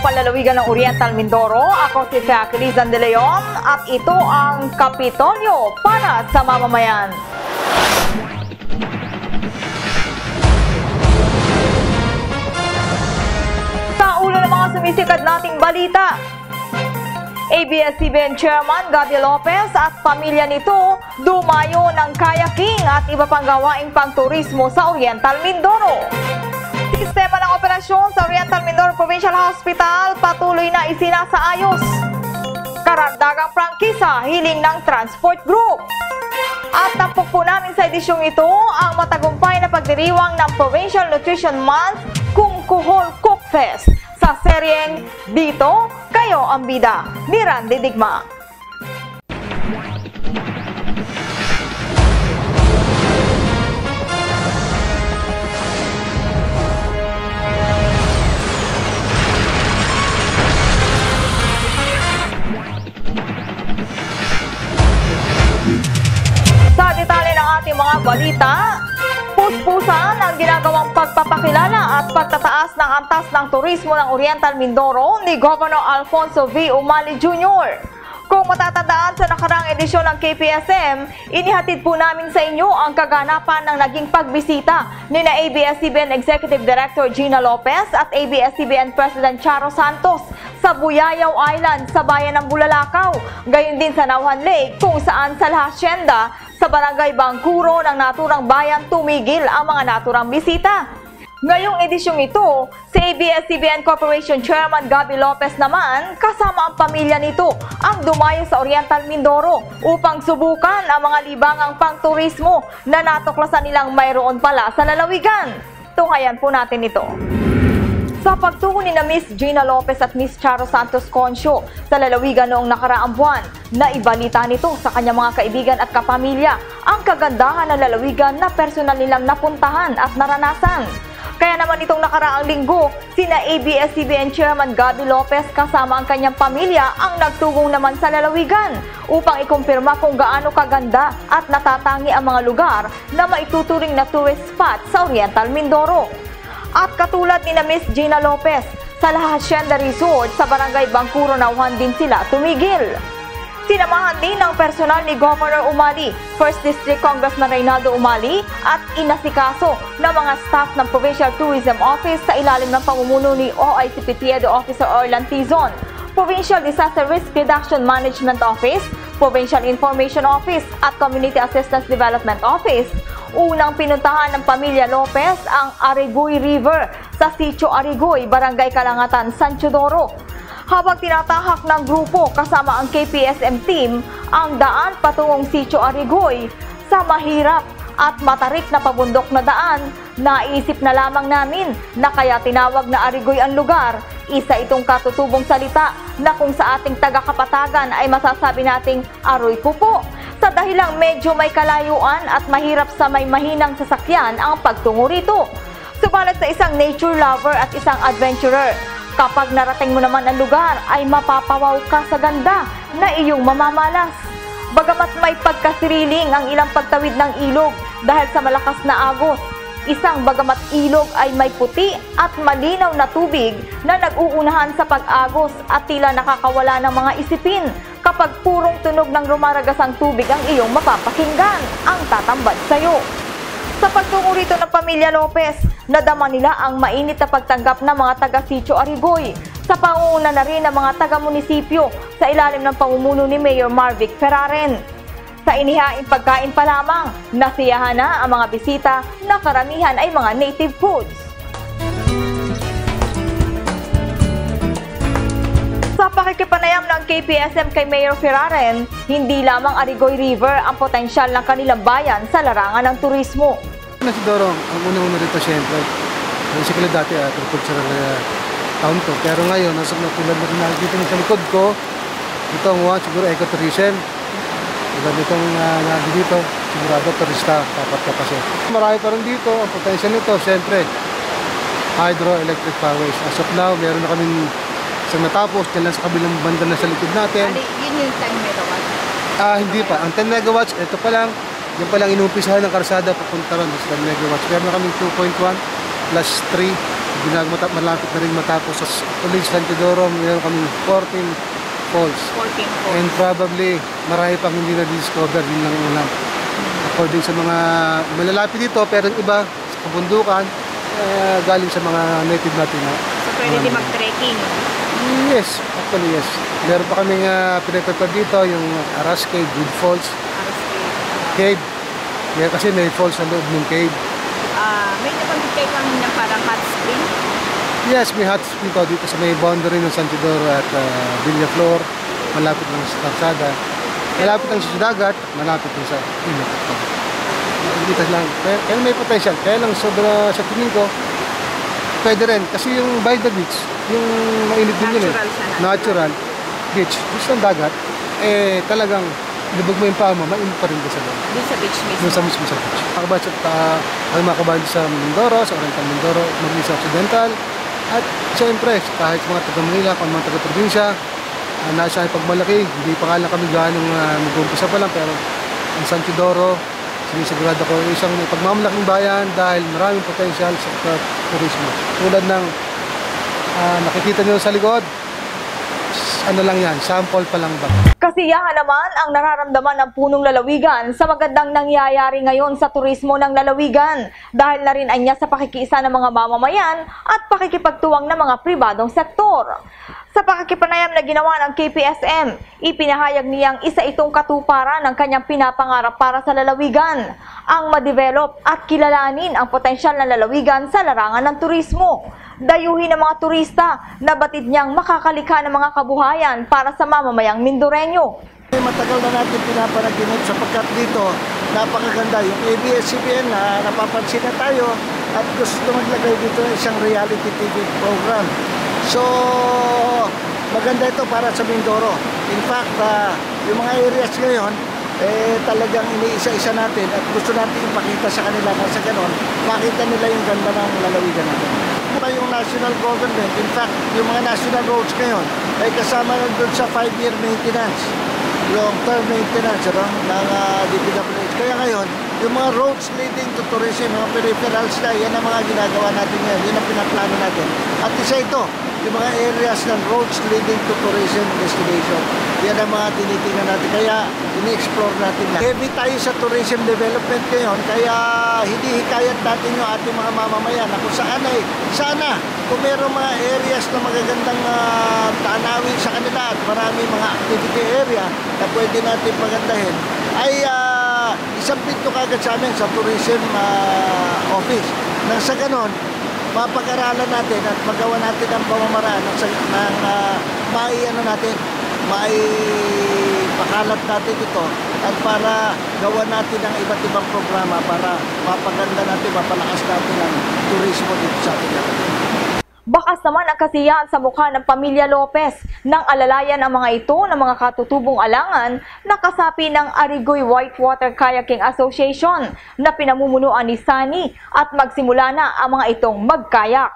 palalawigan ng Oriental Mindoro. Ako si Jacqueline De Leon at ito ang Kapitolyo para sa mamamayan. Sa ulo ng mga sumisikat nating balita, ABS-CBN Chairman Gabby Lopez at pamilya nito dumayo ng kayaking at iba pang gawaing pangturismo sa Oriental Mindoro. Sistema ng operasyon sa Oriental Mindoro Provincial Hospital patuloy na isinasaayos. Karagdagang prangkisa hiling ng Transport Group. At tampok po namin sa edisyong ito ang matagumpay na pagdiriwang ng Provincial Nutrition Month Kung Kuhol Cook Fest sa seryeng Dito Kayo ang Bida ni Randy Digma. Sa detalye ng ating mga balita, puspusan ang ginagawang pagpapakilala at pagtataas ng antas ng turismo ng Oriental Mindoro ni Governor Alfonso V. Umali Jr. Kung matatandaan sa nakaraang edisyon ng KPSM, inihatid po namin sa inyo ang kaganapan ng naging pagbisita ni na ABS-CBN Executive Director Gina Lopez at ABS-CBN President Charo Santos sa Buyayaw Island sa bayan ng Bulalakaw, gayon din sa Nauhan Lake kung saan sa La Hacienda sa Barangay Bangkuro ng naturang bayan tumigil ang mga naturang bisita. Ngayong edisyong ito, si ABS-CBN Corporation Chairman Gabby Lopez naman kasama ang pamilya nito ang dumayo sa Oriental Mindoro upang subukan ang mga libangang pangturismo na natuklasan nilang mayroon pala sa lalawigan. Tunghayan po natin ito. Sa pagtungo ni na Miss Gina Lopez at Miss Charo Santos Concio sa lalawigan noong nakaraang buwan, naibalita nito sa kanyang mga kaibigan at kapamilya ang kagandahan ng lalawigan na personal nilang napuntahan at naranasan. Kaya naman itong nakaraang linggo, sina ABS-CBN Chairman Gabby Lopez kasama ang kanyang pamilya ang nagtugong naman sa lalawigan upang ikumpirma kung gaano kaganda at natatangi ang mga lugar na maituturing na tourist spot sa Oriental Mindoro. At katulad ni na Miss Gina Lopez, sa La Hacienda Resort sa Barangay Bangkuro Nauhan din sila tumigil. Sinamahan din ng personal ni Governor Umali, 1st District Congressman Reynaldo Umali at inasikaso ng mga staff ng Provincial Tourism Office sa ilalim ng pamumuno ni OIC Pitiedo Officer Orlan Tizon, Provincial Disaster Risk Reduction Management Office, Provincial Information Office at Community Assistance Development Office. Unang pinuntahan ng pamilya Lopez ang Arigoy River sa Sitio Arigoy, Barangay Kalangatan, San Teodoro. Habang tinatahak ng grupo kasama ang KPSM team ang daan patungong Sitio Arigoy sa mahirap at matarik na pabundok na daan, naisip na lamang namin na kaya tinawag na Arigoy ang lugar. Isa itong katutubong salita na kung sa ating taga-Kapatagan ay masasabi nating aroy ko po. Sa dahilang medyo may kalayuan at mahirap sa may mahinang sasakyan ang pagtungo rito. Subalit sa isang nature lover at isang adventurer, kapag narating mo naman ang lugar ay mapapawaw ka sa ganda na iyong mamamalas. Bagamat may pagkasiriling ang ilang pagtawid ng ilog dahil sa malakas na agos, isang bagamat ilog ay may puti at malinaw na tubig na nag-uunahan sa pag-agos at tila nakakawala ng mga isipin kapag purong tunog ng rumaragasang tubig ang iyong mapapakinggan ang tatambad sa'yo. Sa pagtungo rito ng pamilya Lopez, nadama nila ang mainit na pagtanggap ng mga taga-Sitio Arigoy sa pangunguna na rin ng mga taga-munisipyo sa ilalim ng pamumuno ni Mayor Marvic Ferraren. Sa inihaing pagkain pa lamang, nasiyahan na ang mga bisita na karamihan ay mga native foods. Sa pakikipanayam ng KPSM kay Mayor Ferraren, hindi lamang Arigoy River ang potensyal ng kanilang bayan sa larangan ng turismo. Siguro, ang unang-una rito siyempre, kasi kila dati agricultural town to. Pero ngayon, nasa tulad na nakikita mo sa likod ko, ito ang siguro ecotourism. Tulad nitong dito, sigurado turista, dapat ka kasi. Marami pa rin dito, ang potential nito, siyempre, hydroelectric power. As of now, meron na kaming isang natapos, dyan lang sa kabilang banda na sa likod natin. Yun yung 10 megawatts? Hindi pa. Ang 10 megawatts, ito pa lang. Yan pa lang inumpisahan ng karsada papunta ron sa 10 megawatts. Meron na kaming 2.1 plus 3 malapit na rin matapos sa Ulig San Teodoro. Meron kami 14 falls. 14 po. And probably marami pang hindi na-discover, yun lang ulam. According sa mga malalapit dito, pero yung iba sa kabundukan, galing sa mga native natin. So pwede din mag-trekking? Yes, actually yes. Meron pa kaming pinagtatag dito, yung Aras Cave, Good Falls. Cave. Yeah, kasi may falls sa loob ng cave. May nabanggit kayo kanina parang hot spring? Yes, may hot spring to dito sa may boundary ng San Teodoro at Villaflor. Malapit lang sa Tarsada. Malapit lang sa dagat, malapit lang sa init. Dito lang. Kaya may potential. Kaya lang sobra sa tingin ko, pwede rin. Kasi yung by the beach, yung mainit din yun eh. Natural beach. Gusto ng dagat, talagang libog mo yung paa mo, mainit pa rin doon sa loob. Doon sa beach mismo? Doon sa mismo sa beach. Mga kabayan sa Mindoro, sa Oriental Mindoro, Maglisa Occidental. At siyempre, kahit mga taga Manila, kung mga taga probinsya, nasa pagmalaki, hindi pa nga lang kami ganong mag-umpisa pa lang, pero ang San Teodoro, sinisigurado ko, isang pagmamalaking bayan dahil maraming potensyal sa turismo. Tulad ng nakikita nyo sa likod, ano lang yan, sample pa lang ba? Kasiyahan naman ang nararamdaman ng punong lalawigan sa magandang nangyayari ngayon sa turismo ng lalawigan dahil na rin anya sa pakikiisa ng mga mamamayan at pakikipagtuwang ng mga pribadong sektor. Sa pakikipanayam na ginawa ng KPSM, ipinahayag niyang isa itong katuparan ng kanyang pinapangarap para sa lalawigan, ang ma-develop at kilalanin ang potensyal ng lalawigan sa larangan ng turismo. Dayuhin ng mga turista na batid niyang makakalikha ng mga kabuhayan para sa mamamayang Mindoreño. Matagal na natin pinapanaginip sapagkat dito napakaganda yung ABS-CBN na napapansin na tayo at gusto maglagay dito ng isang reality TV program. So, maganda ito para sa Mindoro. In fact, yung mga areas ngayon, talagang iniisa-isa natin at gusto natin ipakita sa kanila kasi ganon, makita nila yung ganda ng lalawigan natin. Yung national government, in fact, yung mga national roads ngayon ay kasama na doon sa 5-year maintenance, long-term maintenance ng DPWH. Kaya ngayon, yung mga roads leading to tourism, mga peripherals na, yan ang mga ginagawa natin ngayon, yun ang pinaplano natin. At isa ito, yung mga areas ng roads leading to tourism destination. Yan ang mga tinitingnan natin. Kaya ini-explore natin na. Heavy tayo sa tourism development ngayon. Kaya hindi hikayat natin yung ating mga mamamayan na kung saan ay sana kung meron mga areas na magagandang tanawin sa kanila at marami mga activity area na pwede natin pagandahin ay isabit ko kagad sa amin sa tourism office. Nang sa ganon, mapag-aralan natin at magawa natin ang pamamaraan ng maipakalat natin ito at para gawa natin ang iba't ibang programa para mapaganda natin, mapalakas natin ang turismo dito sa ating natin. Bakas naman ang kasiyahan sa mukha ng pamilya Lopez nang alalayan ang mga ito ng mga katutubong alangan na kasapi ng Arigoy Whitewater Kayaking Association na pinamumunuan ni Sunny at magsimula na ang mga itong magkayak.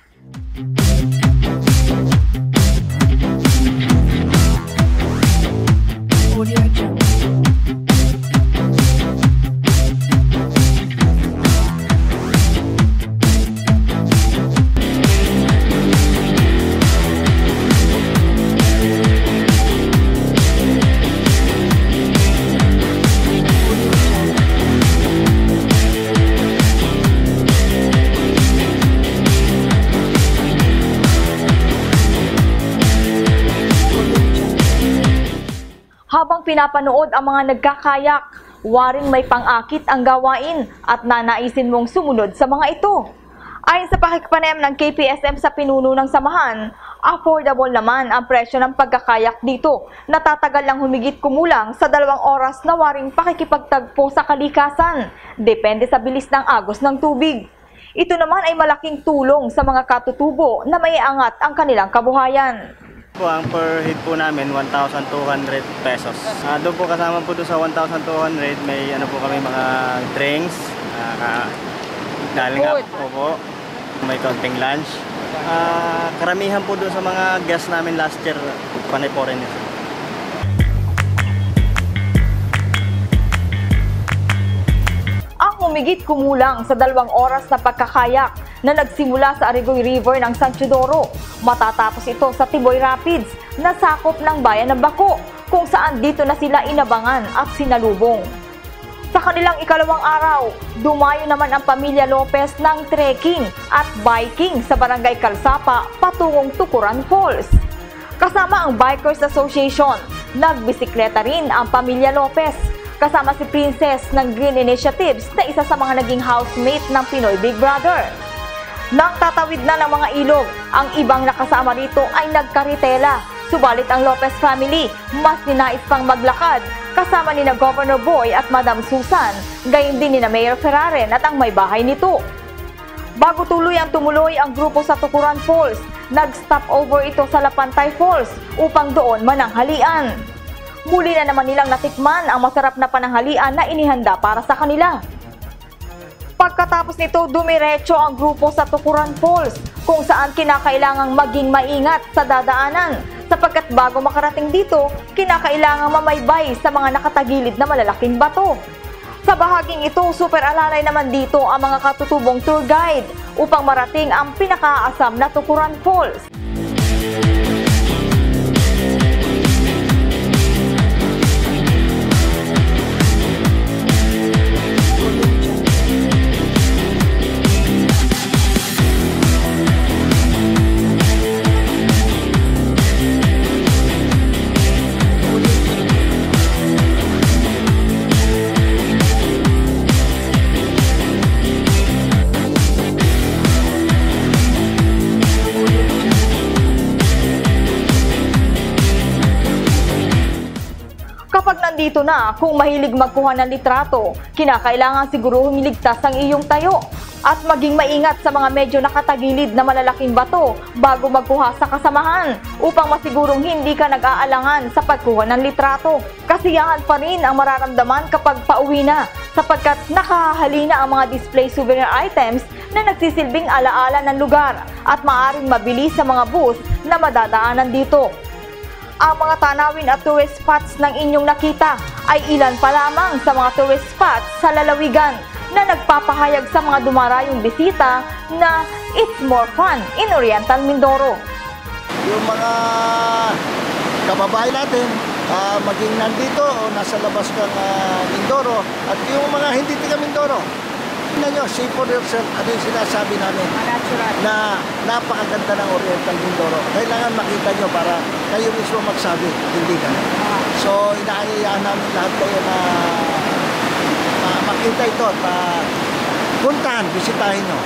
Habang pinapanood ang mga nagkakayak, waring may pang-akit ang gawain at nanaisin mong sumunod sa mga ito. Ayon sa pakikipanayam ng KPSM sa pinuno ng samahan, affordable naman ang presyo ng pagkakayak dito. Natatagal lang humigit kumulang sa 2 oras na waring pakikipagtagpo sa kalikasan. Depende sa bilis ng agos ng tubig. Ito naman ay malaking tulong sa mga katutubo na maiangat ang kanilang kabuhayan. Ang per head po namin 1,200 pesos. Doon po kasama po doon sa 1,200 may ano po kami mga drinks, dahil nga po may konting lunch. Karamihan po doon sa mga guests namin last year, panay foreigners. Ang humigit kumulang sa 2 oras na pagkakayak, na nagsimula sa Arigoy River ng San Teodoro. Matatapos ito sa Tiboy Rapids na sakop ng bayan ng Bako, kung saan dito na sila inabangan at sinalubong. Sa kanilang ikalawang araw, dumayo naman ang pamilya Lopez ng trekking at biking sa Barangay Kalsapa patungong Tukuran Falls. Kasama ang Bikers Association, nagbisikleta rin ang pamilya Lopez. Kasama si Princess ng Green Initiatives na isa sa mga naging housemate ng Pinoy Big Brother. Nang tatawid na ng mga ilog, ang ibang nakasama rito ay nagkaritela. Subalit ang Lopez family, mas ninais pang maglakad kasama ni na Governor Boy at Madam Susan, gayon din ni na Mayor Ferraren at ang may bahay nito. Bago tumuloy ang grupo sa Tukuran Falls, nag-stop over ito sa Lapantay Falls upang doon mananghalian. Muli na naman nilang natikman ang masarap na pananghalian na inihanda para sa kanila. Pagkatapos nito, dumiretso ang grupo sa Tukuran Falls, kung saan kinakailangang maging maingat sa dadaanan, sapagkat bago makarating dito, kinakailangang mamaybay sa mga nakatagilid na malalaking bato. Sa bahaging ito, super alalay naman dito ang mga katutubong tour guide upang marating ang pinakaasam na Tukuran Falls. Kapag nandito na, kung mahilig magkuha ng litrato, kinakailangan siguruhing iligtas ang iyong tayo at maging maingat sa mga medyo nakatagilid na malalaking bato bago magkuha sa kasamahan upang masigurong hindi ka nag-aalangan sa pagkuha ng litrato. Kasiyahan pa rin ang mararamdaman kapag pauwi na, sapagkat nakahahalina ang mga display souvenir items na nagsisilbing alaala ng lugar at maaaring mabili sa mga booth na madadaanan dito. Ang mga tanawin at tourist spots ng inyong nakita ay ilan pa lamang sa mga tourist spots sa lalawigan na nagpapahayag sa mga dumarayong bisita na it's more fun in Oriental Mindoro. Yung mga kababayan natin, maging nandito o nasa labas ng Mindoro, at yung mga hindi taga Mindoro, tingnan nyo, see for yourself, ano yung sinasabi namin na napakaganda ng Oriental Mindoro. Kailangan makita nyo para kayo mismo magsabi, hindi ka. So, inaayayaan namin lahat kayo na makita ito at puntahan, bisitahin nyo.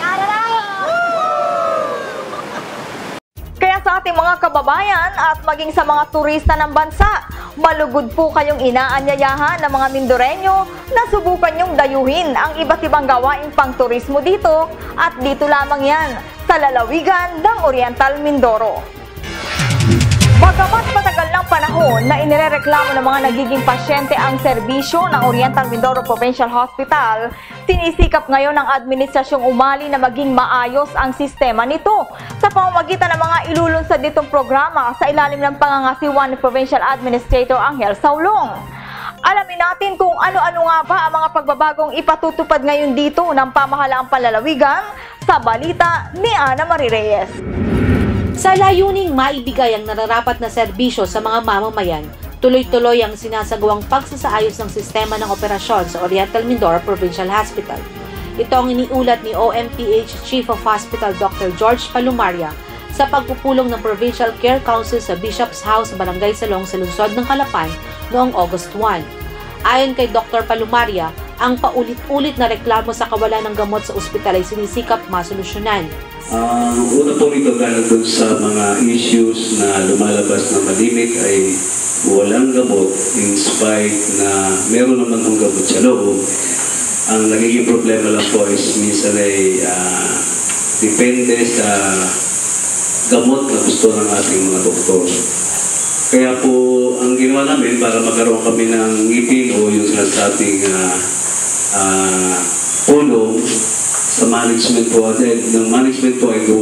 Kaya sa ating mga kababayan at maging sa mga turista ng bansa, malugod po kayong inaanyayahan ng mga Mindoreño na subukan nyong dayuhin ang iba't ibang gawaing pang-turismo dito, at dito lamang yan sa lalawigan ng Oriental Mindoro. Bagamat matagal ng panahon na inirereklamo ng mga nagiging pasyente ang serbisyo ng Oriental Mindoro Provincial Hospital, sinisikap ngayon ng administrasyong umali na maging maayos ang sistema nito sa pamamagitan ng mga ilulunsad nitong programa sa ilalim ng pangangasiwa ni Provincial Administrator Angel Saulong. Alamin natin kung ano-ano nga ba ang mga pagbabagong ipatutupad ngayon dito ng pamahalaang panlalawigan sa balita ni Ana Marie Reyes. Sa layuning maibigay ang nararapat na serbisyo sa mga mamamayan, tuloy-tuloy ang sinasagawang pagsasaayos ng sistema ng operasyon sa Oriental Mindoro Provincial Hospital. Ito ang iniulat ni OMPH Chief of Hospital Dr. George Palumaria sa pagpupulong ng Provincial Care Council sa Bishop's House, Barangay Salong sa lungsod ng Calapan noong August 1. Ayon kay Dr. Palumaria, ang paulit-ulit na reklamo sa kawalan ng gamot sa ospital ay sinisikap masolusyonan. Una po ito dahil dun sa mga issues na lumalabas na malimit ay walang gamot in spite na meron naman ng gamot sa loob. Ang nagiging problema lang po is minsan ay depende sa gamot na gusto ng ating mga doktor. Kaya po ang ginawa namin para magkaroon kami ng ngipin o yung sinasabing tulong sa management po, ng management po ay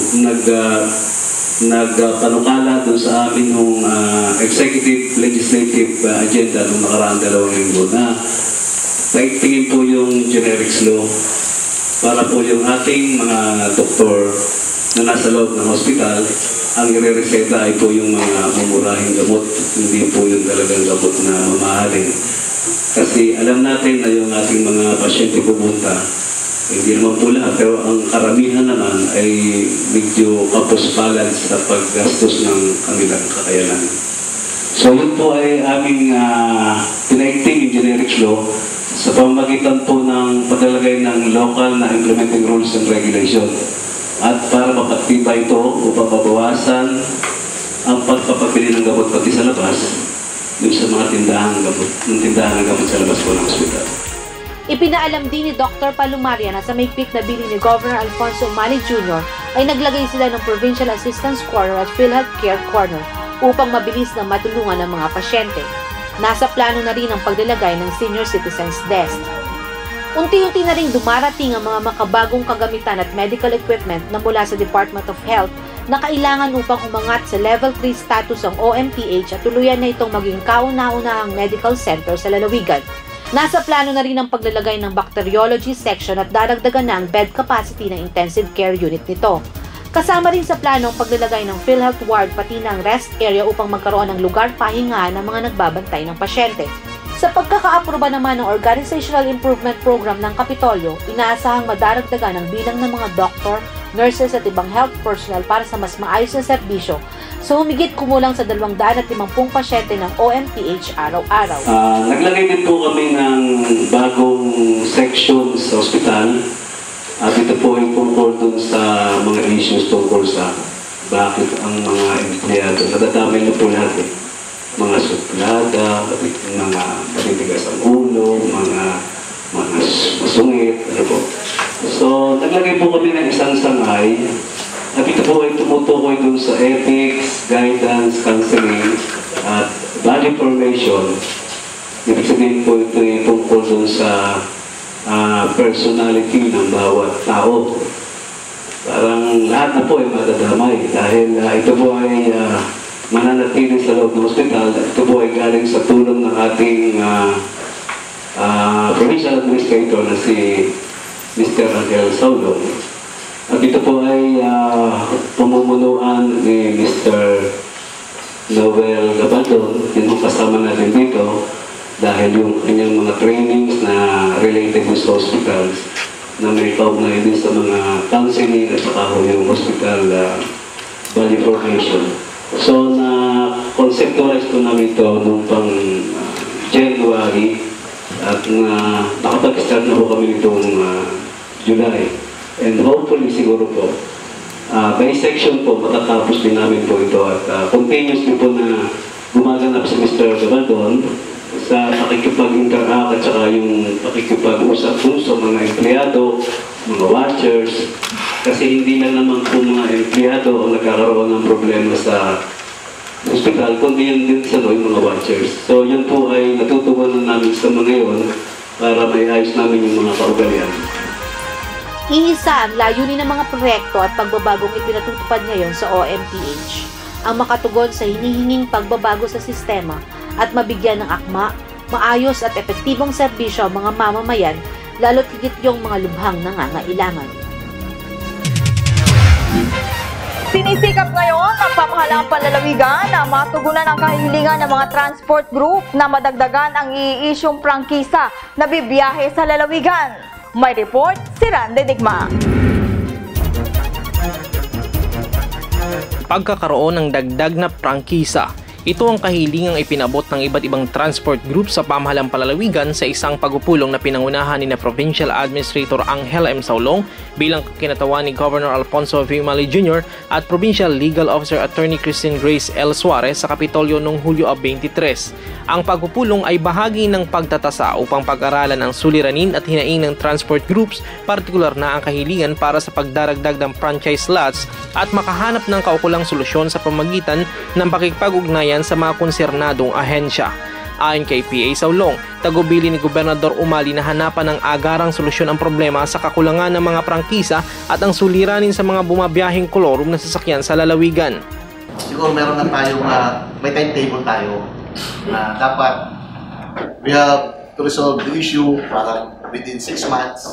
nagpanukala doon sa amin ng executive legislative agenda noong nakaraang 2 linggo na tingin po yung generics law para po yung ating mga doktor na nasa loob ng hospital, ang ire-reseta ay po yung mga mumurahing gamot, hindi po yung talagang gamot na mamahalin. Kasi alam natin na yung ating mga pasyente pumunta, hindi naman po lahat, pero ang karamihan naman ay medyo kapos-palad sa paggastos ng kanilang kakayanan. So yun po ay aming connecting in generics law sa pamamagitan po ng paglalagay ng local na implementing rules and regulation. At para mapagtibay ito upang mabawasan ang pagpapabili ng gamot pati sa labas, yung sa mga tindahan ng gamot sa labas po ng ospital. Ipinaalam din ni Dr. Palumaria na sa may peak na bili ni Governor Alfonso Umali Jr. ay naglagay sila ng Provincial Assistance Corner at PhilHealthCare Corner upang mabilis na matulungan ang mga pasyente. Nasa plano na rin ang paglalagay ng Senior Citizens Desk. Unti-unti na rin dumarating ang mga makabagong kagamitan at medical equipment na mula sa Department of Health na kailangan upang umangat sa Level 3 status ang OMPH at tuluyan na itong maging kauna-unahang medical center sa lalawigan. Nasa plano na rin ang paglalagay ng bacteriology section at dadagdagan na ang bed capacity ng intensive care unit nito. Kasama rin sa plano ang paglalagay ng PhilHealth ward pati ng rest area upang magkaroon ng lugar pahingahan ng mga nagbabantay ng pasyente. Sa pagkakaaproba naman ng Organizational Improvement Program ng Kapitolyo, inaasahang madaragdagan ang bilang ng mga doktor, nurses at ibang health personnel para sa mas maayos na serbisyo sa humigit kumulang sa 250 pasyente ng OMPH araw-araw. Naglagay din po kami ng bagong section sa ospital. At ito po ay tungkol dun sa mga issues tungkol sa bakit ang mga empleyado. Nadadamay na po lahat eh. Mga suplada, mga matitigas ang ulo, mga masungit, ano po. So, naglagay po kami ng isang sangay at ito po ay tumutukoy dun sa ethics, guidance, counseling, at value formation. Ibig sabihin po ito ay tungkol dun sa personality ng bawat tao. Parang lahat na po ay madadamay dahil ito po ay mananatili sa loob ng hospital. Ito po ay galing sa tulong ng ating provincial administrator na si Mr. Angel Saulong. At ito po ay pamumunuan ni Mr. Noel Gabaldon, yung kasama natin dito, dahil yung kanyang mga trainings na related sa hospitals na may kaugnay din sa mga counseling at saka yung hospital value formation. So, na-conceptualize ko namin ito noong pang January at nakapag-start na po kami nitong July. And hopefully, siguro po, by section po, matatapos din namin po ito at continuously po na gumaganap si Mr. Gabaldon sa pakikipag-interact at saka yung pakikipag-usap po sa mga empleyado, mga watchers, kasi hindi lang naman po mga empleyado ang nagkakaroon ng problema sa hospital, kundi yun din sa yung mga watchers. So yun po ay natutunan namin sa mga yun para may ayos namin yung mga kaugalian. Iisa ang layunin ng mga proyekto at pagbabagong ipinatutupad ngayon sa OMPH, ang makatugon sa hinihinging pagbabago sa sistema at mabigyan ng akma, maayos at epektibong serbisyo ang mga mamamayan, lalo't higit yung mga lubhang nangangailangan. Sinisikap ngayon ng pamahalang panlalawigan na matugunan ang kahilingan ng mga transport group na madagdagan ang iisyong prangkisa na bibiyahe sa lalawigan. May report si Randy Digma. Pagkakaroon ng dagdag na prangkisa, ito ang kahilingang ipinabot ng iba't ibang transport group sa pamahalang palalawigan sa isang pagpupulong na pinangunahan ni Provincial Administrator Angel M. Saulong bilang kinatawan ni Governor Alfonso V. Umali Jr. at Provincial Legal Officer Attorney Christine Grace L. Suarez sa Kapitolyo noong Hulyo 23. Ang pagpupulong ay bahagi ng pagtatasa upang pag-aralan ang suliranin at hinaing ng transport groups, partikular na ang kahilingan para sa pagdaragdag ng franchise slots at makahanap ng kaukulang solusyon sa pamagitan ng pakikipag-ugnayan sa mga konsernadong ahensya. Ayon kay PA Saulong, tagubili ni Gobernador Umali na hanapan ng agarang solusyon ang problema sa kakulangan ng mga prangkisa at ang suliranin sa mga bumabiyaheng kolorum na sasakyan sa lalawigan. Siguro meron na tayong may timetable tayo na dapat we have to resolve the issue para within 6 months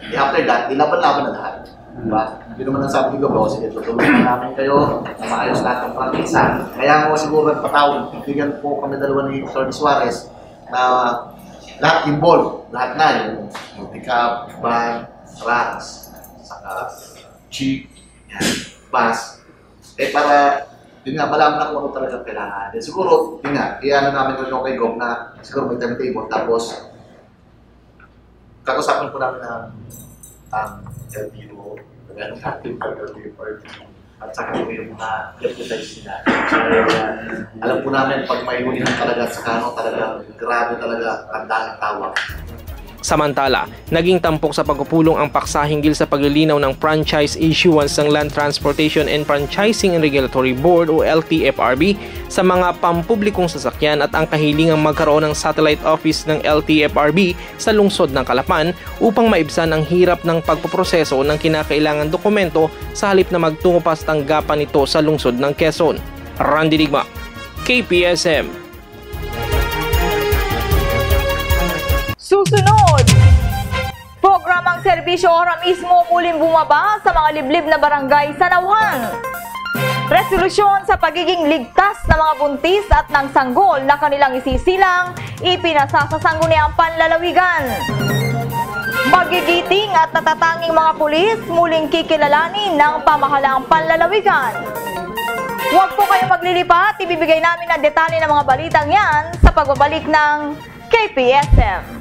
After that, nilaban-laban na lahat. Diba? Yun naman ang sabi ko, bro, sige, tutulungan namin kayo na maayos lahat ng prangkisa. Kaya nga siguro nagpatawag, bigyan po kami dalawa ni Atty. Suarez na lahat involved, lahat na yung pick-up, van, trucks, saka jeep, bus. Para, yun nga, malaman na kung ano talaga kailangan. Siguro, yun nga, i-ano namin rin kay Gov na siguro may timetable, tapos kakusapin po namin ang LTO, ang active LTO, at saka yung mga deputize nila. Alam po namin, pag may hulihan talaga sa kano, talaga, grabe talaga ang dalang tawag. Samantala, naging tampok sa pagpupulong ang paksa hinggil sa paglilinaw ng franchise issuance ng Land Transportation and Franchising and Regulatory Board o LTFRB sa mga pampublikong sasakyan at ang kahilingang magkaroon ng satellite office ng LTFRB sa lungsod ng Calapan upang maibsan ang hirap ng pagpoproseso ng kinakailangang dokumento sa halip na magtungo pa sa tanggapan nito sa lungsod ng Quezon. Randy Digma, KPSM. Susunod, programang serbisyo ora mismo muling bumaba sa mga liblib na barangay sa Nauhan. Resolusyon sa pagiging ligtas ng mga buntis at ng sanggol na kanilang isisilang, ipinasa sa Sangguniang Panlalawigan. Magigiting at natatanging mga pulis muling kikilalanin ng pamahalaang panlalawigan. Huwag po kayong maglilipat, ibibigay namin ang detalye ng mga balitang yan sa pagbabalik ng KPSM.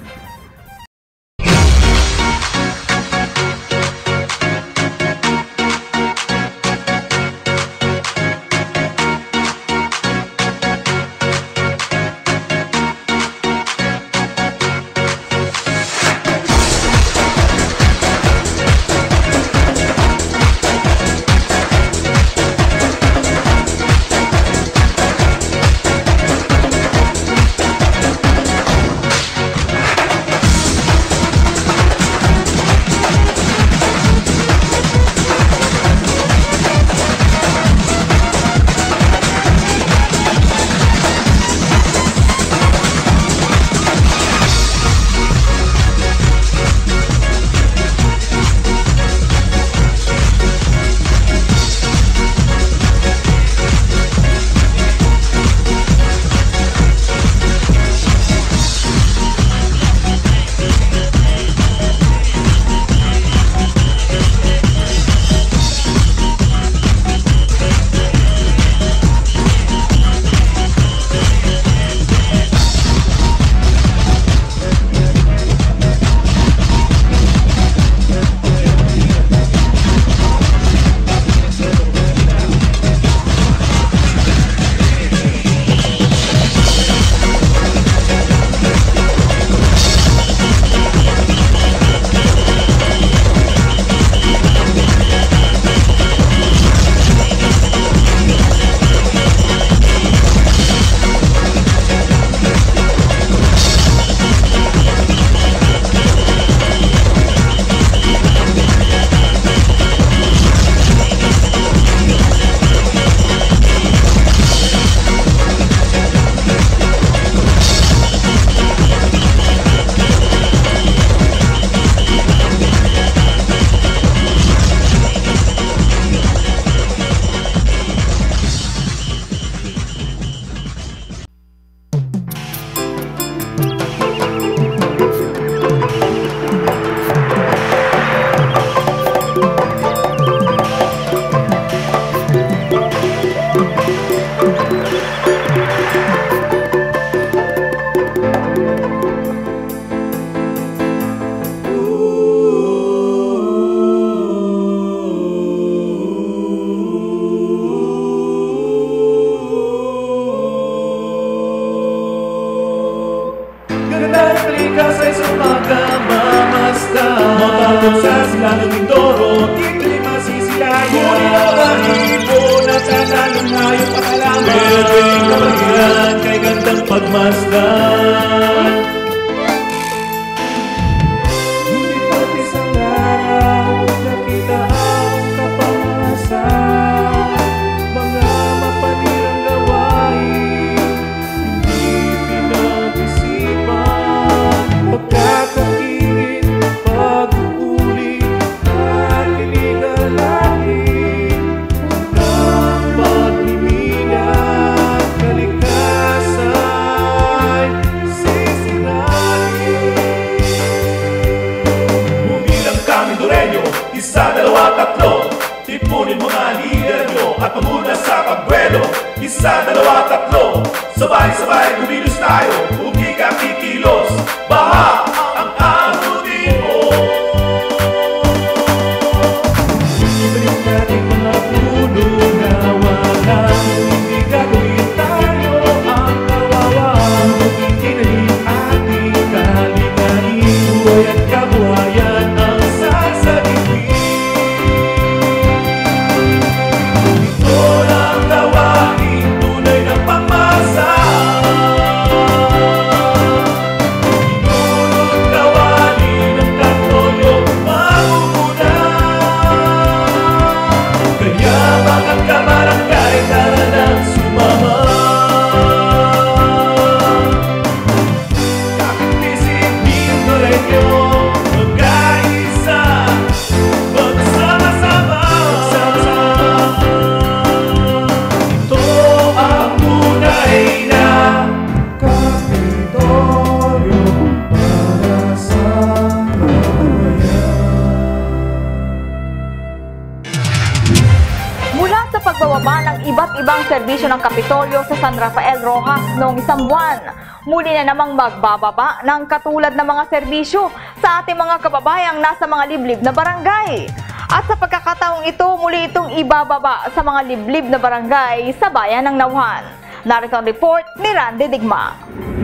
Pagkakaingin, pag-uuli Isa, dalawa, tatlo, sabay-sabay kumilos tayo. Hindi ka kikilos, baha ang abutin mo. Ibalik natin mga puno na wala. Hindi gagawin tayo ang kawawa. Itinalim ating kalikanin. Buhay at kabuhayan ang sasagitin. Ito lang gawain, tunay na pangmasa. Inunod gawain ng Kapitolyo mauna. Kaya mga kabarangay, tara nang sumama. Kapit-isipin ko rin yung magkaisa. Magsama-sama. Ito ang tunay na Kapitolyo para sa bayan. Mula sa pagbababa ng iba't ibang serbisyo ng Kapitolyo sa San Rafael Rojas noong isang buwan, muli na namang magbababa ng katulad ng mga serbisyo sa ating mga kababayang nasa mga liblib na barangay. At sa pagkakataong ito, muli itong ibababa sa mga liblib na barangay sa bayan ng Nauhan. Narito ang report ni Randy Digma.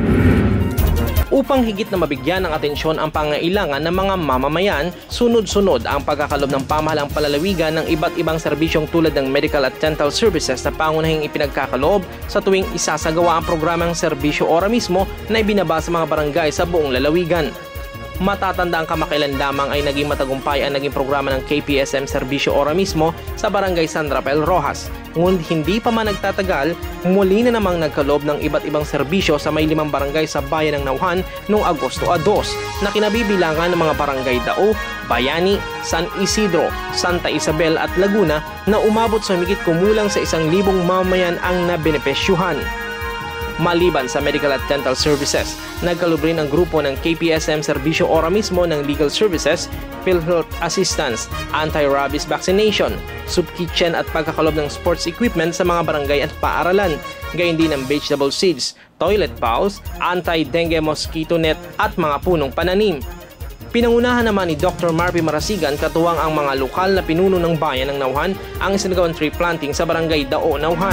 Upang higit na mabigyan ng atensyon ang pangailangan ng mga mamamayan, sunod-sunod ang pagkakalob ng pamahalang palalawigan ng iba't ibang serbisyong tulad ng medical at dental services na pangunahing ipinagkakalob sa tuwing isasagawa ang programang serbisyo ora mismo na ibinaba sa mga barangay sa buong lalawigan. Matatanda ang kamakailan lamang ay naging matagumpay ang naging programa ng KPSM Serbisyo Ora mismo sa Barangay San Rafael Rojas. Ngunit hindi pa man nagtatagal, muli na namang nagkalob ng iba't ibang serbisyo sa may 5 barangay sa bayan ng Nauhan noong Agosto 2 na kinabibilangan ng mga barangay Dao, Bayani, San Isidro, Santa Isabel at Laguna na umabot sa higit kumulang sa 1,000 mamamayan ang nabenepisyuhan. Maliban sa medical at dental services, nagkalob rin ang grupo ng KPSM Serbisyo Ora mismo ng legal services, PhilHealth assistance, anti-rabies vaccination, soup kitchen at pagkakalob ng sports equipment sa mga barangay at paaralan, gayon din ng vegetable seeds, toilet bowls, anti-dengue mosquito net at mga punong pananim. Pinangunahan naman ni Dr. Marvy Marasigan katuwang ang mga lokal na pinuno ng bayan ng Nauhan ang isinagawang tree planting sa barangay Dao, Nauhan.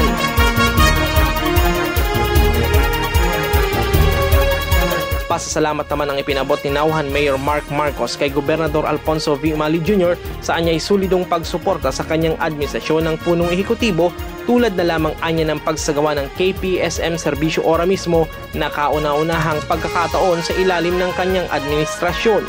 Pasasalamat naman ang ipinabot ni Nauhan Mayor Mark Marcos kay Gobernador Alfonso V. Umali Jr. sa anyay solidong pagsuporta sa kanyang administrasyon ng punong ehekutibo tulad na lamang anya ng pagsagawa ng KPSM Serbisyo Ora mismo na kauna-unahang pagkakataon sa ilalim ng kanyang administrasyon.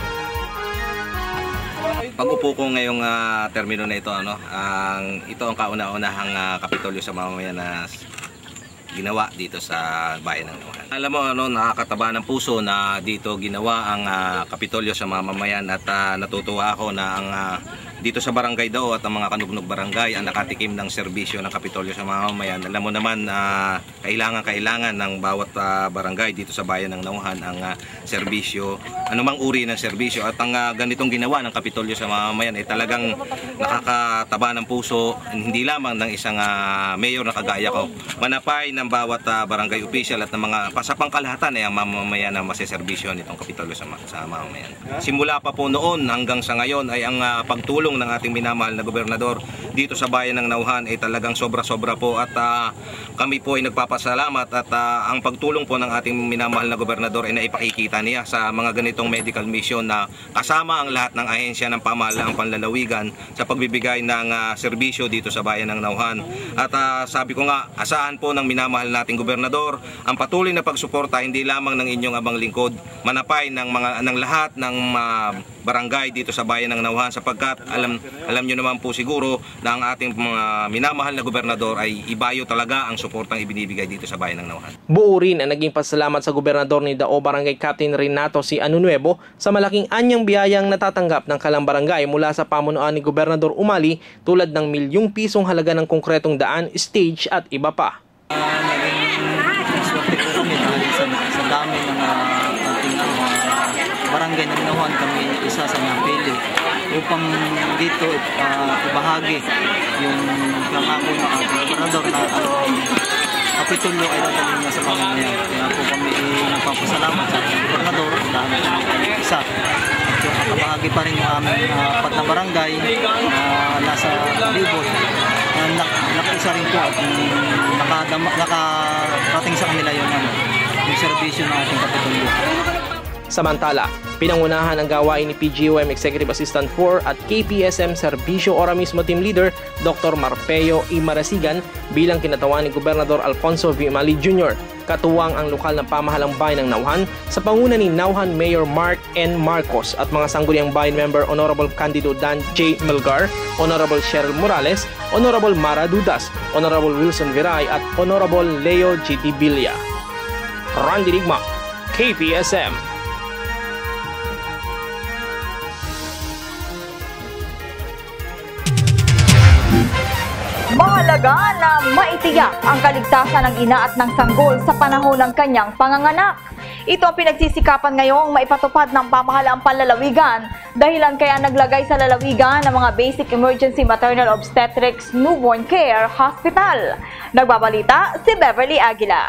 Pag-upo ko ngayong termino na ito, ito ang kauna-unahang kapitolyo sa mamamayan na ginawa dito sa bayan ng Nauhan. Alam mo, nakakataba ng puso na dito ginawa ang kapitolyo sa mamamayan at natutuwa ako na ang dito sa Barangay Dao at ang mga kanugnog barangay ang nakatikim ng serbisyo ng kapitolyo sa mamamayan. Alam mo naman, kailangan ng bawat barangay dito sa bayan ng Nauhan ang serbisyo, anumang uri ng serbisyo, at ang ganitong ginawa ng kapitolyo sa mamamayan ay talagang nakakataba ng puso, hindi lamang ng isang mayor na kagaya ko, manapay ng bawat barangay official at ng mga pasapang kalahatan ay ang mamamayan na maseserbisyo nitong kapitolyo sa mamamayan. Simula pa po noon hanggang sa ngayon ay ang pagtulong ng ating minamahal na gobernador dito sa bayan ng Nauhan ay talagang sobra-sobra po, at kami po ay nagpapasalamat at ang pagtulong po ng ating minamahal na gobernador ay naipakikita niya sa mga ganitong medical mission na kasama ang lahat ng ahensya ng pamahalaang panlalawigan sa pagbibigay ng serbisyo dito sa bayan ng Nauhan. At sabi ko nga, asahan po ng minamahal nating gobernador ang patuloy na pagsuporta hindi lamang ng inyong abang lingkod, manapay ng lahat ng barangay dito sa bayan ng Nauhan, sapagkat alam nyo naman po siguro na ang ating mga minamahal na gobernador ay ibayo talaga ang suportang ibinibigay dito sa bayan ng Nauhan. Buo rin ang naging pasalamat sa gobernador ni Dao Barangay Captain Renato C. Anunuevo sa malaking anyang biyayang natatanggap ng kalang barangay mula sa pamunuan ni Gobernador Umali tulad ng milyong pisong halaga ng konkretong daan, stage at iba pa. Sa dami ng ating barangay ng Nauhan, kami isa sa napili upang dito ibahagi yung pangako ng ating gobernador na kapitulyo ay dadalhin niya sa mamamayan. Kaya po kami nagpapasalamat sa gobernador dahil isa. At yung kapahagi pa rin yung aming apat na barangay nasa Libot na nakiisa rin po at nakarating sa kanila yung serbisyo ng ating kapitulyo. Samantala, pinangunahan ang gawain ni PGOM Executive Assistant 4 at KPSM Serbisyo Ora mismo Team Leader Dr. Marpeo E. Marasigan bilang kinatawan ni Gobernador Alfonso V. Umali Jr. Katuwang ang lokal na pamahalang bayan ng Nauhan sa panguna ni Nauhan Mayor Mark N. Marcos at mga sangguniang bayan member Honorable Candido Dan J. Melgar, Honorable Cheryl Morales, Honorable Mara Dudas, Honorable Wilson Viray at Honorable Leo G.T. Villa. Randy Digma, KPSM. Mahalaga na maitiyak ang kaligtasan ng ina at ng sanggol sa panahon ng kanyang panganganak. Ito ang pinagsisikapan ngayong maipatupad ng pamahalaang panlalawigan, dahilan kaya naglagay sa lalawigan ng mga Basic Emergency Maternal Obstetrics Newborn Care Hospital. Nagbabalita si Beverly Aguila.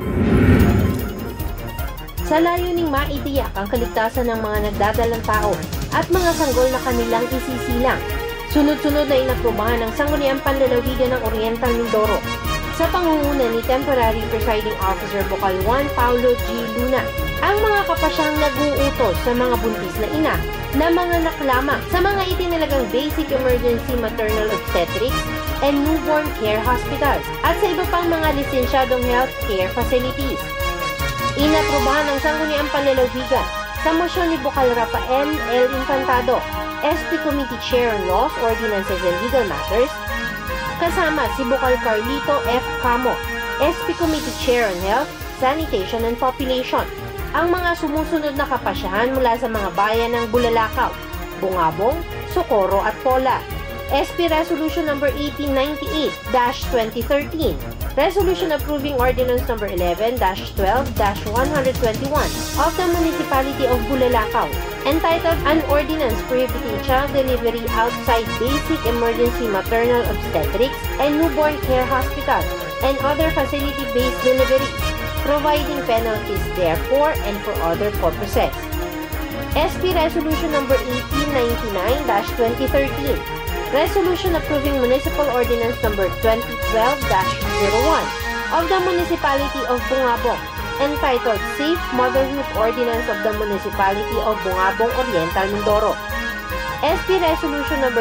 Sa layuning maitiyak ang kaligtasan ng mga nagdadalang tao at mga sanggol na kanilang isisilang, sunod-sunod na inaprubahan ng Sangguniang Panlalawigan ng Oriental Mindoro sa pangunguna ni Temporary Presiding Officer Bukal 1 Paulo G. Luna ang mga kapasyang nag-uutos sa mga buntis na ina na mga lamang sa mga itinilagang Basic Emergency Maternal Obstetrics and Newborn Care Hospitals at sa iba pang mga lisensyadong healthcare facilities. Inaprubahan ng Sangguniang Panlalawigan sa mosyon ni Bukal Rafael L. Infantado, SP Committee Chair on Laws, Ordinances and Legal Matters, kasama si Bukal Carlito F. Camo, SP Committee Chair on Health, Sanitation and Population, ang mga sumusunod na kapasyahan mula sa mga bayan ng Bulalakaw, Bungabong, Socorro at Pola. SP Resolution No. 1898-2013, Resolution approving Ordinance No. 11-12-121 of the Municipality of Bulalakaw, entitled An Ordinance Prohibiting Child Delivery Outside Basic Emergency Maternal Obstetrics and Newborn Care Hospital and Other Facility-Based Deliveries, providing penalties therefore and for other purposes. SP Resolution No. 1899-2013, Resolution approving Municipal Ordinance No. 2012-01 of the Municipality of Bungabong, entitled Safe Motherhood Ordinance of the Municipality of Bungabong, Oriental Mindoro. SP Resolution No.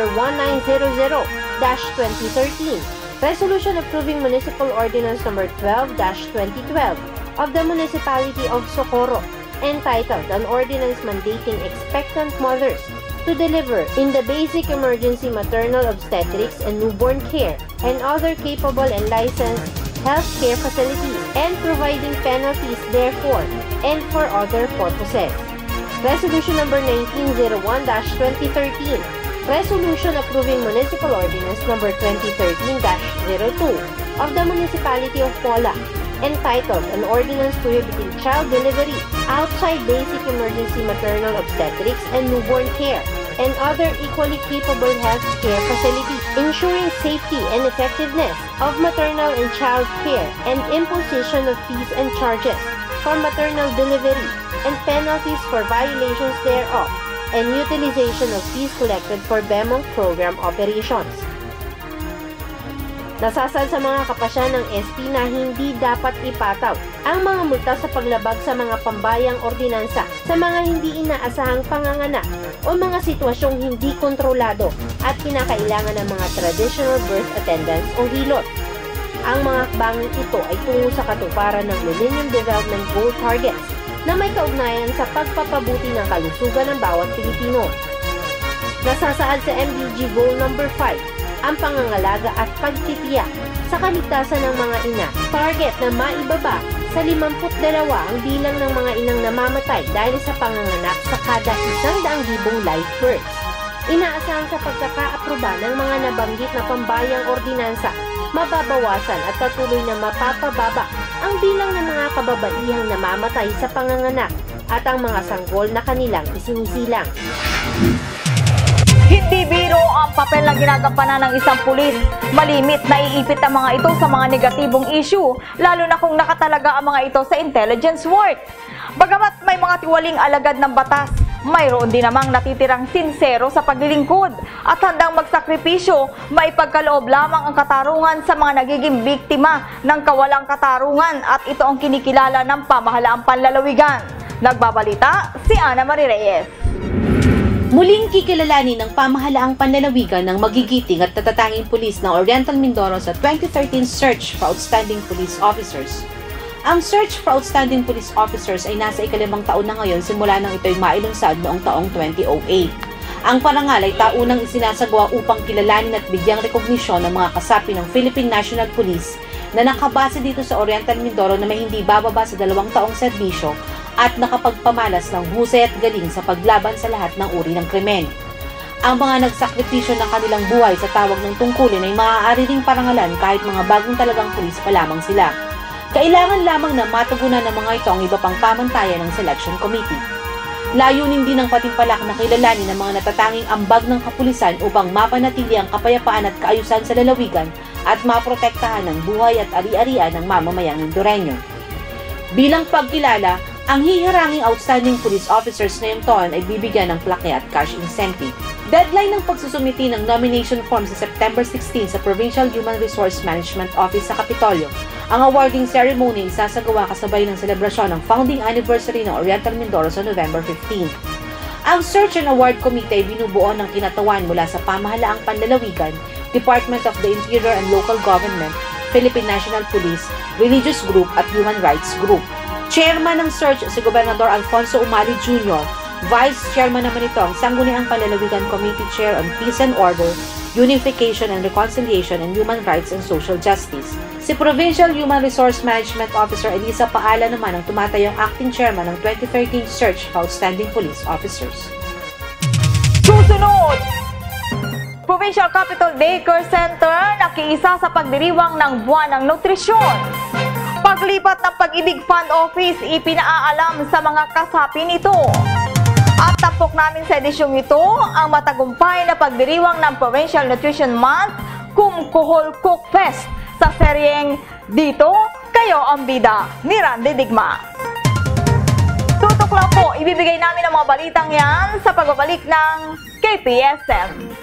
1900-2013, Resolution approving Municipal Ordinance No. 12-2012 of the Municipality of Socorro, entitled An Ordinance Mandating Expectant Mothers to deliver in the Basic Emergency Maternal Obstetrics and Newborn Care and other capable and licensed healthcare facilities and providing penalties therefore and for other purposes. Resolution No. 1901-2013, Resolution approving Municipal Ordinance No. 2013-02 of the Municipality of Pola, entitled An Ordinance Prohibiting Child Delivery Outside Basic Emergency Maternal Obstetrics and Newborn Care and other equally capable health care facilities, ensuring safety and effectiveness of maternal and child care and imposition of fees and charges for maternal delivery and penalties for violations thereof and utilization of fees collected for BEMONG program operations. Nasasad sa mga kapasyan ng SP na hindi dapat ipataw ang mga multa sa paglabag sa mga pambayang ordinansa sa mga hindi inaasahang panganganak o mga sitwasyong hindi kontrolado at kinakailangan ng mga traditional birth attendants o hilot. Ang mga hakbangin ito ay tungo sa katuparan ng Millennium Development Goal Targets na may kaugnayan sa pagpapabuti ng kalusugan ng bawat Pilipino. Nasasaad sa MDG Goal No. 5 ang pangangalaga at pagtitiyak sa kaligtasan ng mga ina. Target na maibaba sa 52 ang bilang ng mga inang namamatay dahil sa panganganak sa kada 100,000 live births. Inaasahan sa pagkakaaproba ng mga nabanggit na pambayang ordinansa, mababawasan at patuloy na mapapababa ang bilang ng mga kababaihang namamatay sa panganganak at ang mga sanggol na kanilang isinisilang. Di biro ang papel na ginagampanan ng isang pulis. Malimit na iipit ang mga ito sa mga negatibong issue, lalo na kung nakatalaga ang mga ito sa intelligence work. Bagamat may mga tiwaling alagad ng batas, mayroon din namang natitirang sinsero sa paglilingkod at handang magsakripisyo, maipagkaloob lamang ang katarungan sa mga nagiging biktima ng kawalang katarungan, at ito ang kinikilala ng pamahalaang panlalawigan. Nagbabalita si Ana Marie Reyes. Muling kikilalanin ng pamahalaang panlalawigan ng magigiting at natatanging pulis ng Oriental Mindoro sa 2013 Search for Outstanding Police Officers. Ang Search for Outstanding Police Officers ay nasa ikalimang taon na ngayon simula nang ito'y mailunsad noong taong 2008. Ang parangal ay taunang isinasagawa upang kilalanin at bigyang rekognisyon ng mga kasapi ng Philippine National Police na nakabase dito sa Oriental Mindoro na may hindi bababa sa 2 taong serbisyo at nakapagpamalas ng husay at galing sa paglaban sa lahat ng uri ng krimen. Ang mga nagsakripisyo ng kanilang buhay sa tawag ng tungkulin ay maaari ring parangalan kahit mga bagong talagang pulis pa lamang sila. Kailangan lamang na matugunan ng mga ito ang iba pang pamantayan ng Selection Committee. Layunin din ng patimpalak na kilalanin ng mga natatanging ambag ng kapulisan upang mapanatili ang kapayapaan at kaayusan sa lalawigan at maprotektahan ng buhay at ari-arian ng mamamayang Mindoreño. Bilang pagkilala, ang hiharanging outstanding police officers ngayong taon ay bibigyan ng plaque at cash incentive. Deadline ng pagsusumiti ng nomination form sa September 16 sa Provincial Human Resource Management Office sa Kapitolyo. Ang awarding ceremony ay sasagawa kasabay ng selebrasyon ng founding anniversary ng Oriental Mindoro sa November 15. Ang Search and Award Committee ay binubuo ng kinatawan mula sa pamahalaang panlalawigan, Department of the Interior and Local Government, Philippine National Police, Religious Group at Human Rights Group. Chairman ng Search si Gobernador Alfonso Umali Jr., Vice Chairman naman ito ang Sangguniang Panlalawigan Committee Chair on Peace and Order, Unification and Reconciliation and Human Rights and Social Justice. Si Provincial Human Resource Management Officer Elisa Paala naman ang tumatayong Acting Chairman ng 2013 Search for Outstanding Police Officers. Susunod! Provincial Capital Daycare Center nakiisa sa pagdiriwang ng Buwan ng Nutrisyon. Paglipat ng Pag-ibig Fund Office, ipinaalam sa mga kasapi nito. At tapok namin sa edisyong ito ang matagumpay na pagdiriwang ng Provincial Nutrition Month, Kumkuhol Cook Fest sa seryeng Dito, Kayo ang Bida ni Randy Digma. Tutok lang po, ibibigay namin ang mga balitang yan sa pagbabalik ng KPSM.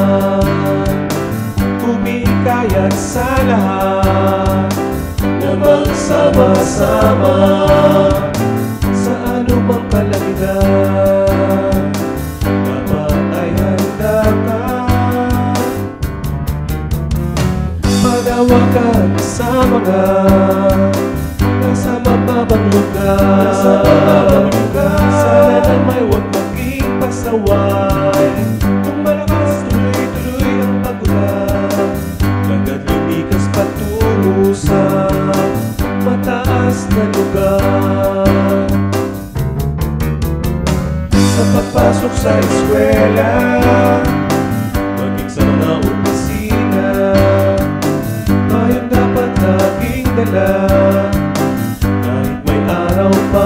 Kumikayat sa lahat na magsama-sama sa anumang kalamidad. Dapat ay handa ka, manawagan sa mga nasa mababang lugar. Sana naman huwag maging pasaway. Kung malakas tuloy-tuloy ang pagulan, agad lumikas patungo sa mataas na lugar. Sa pagpasok sa eskwela, maging sa mga opisina, ngayon dapat laging dala. Kahit may araw pa,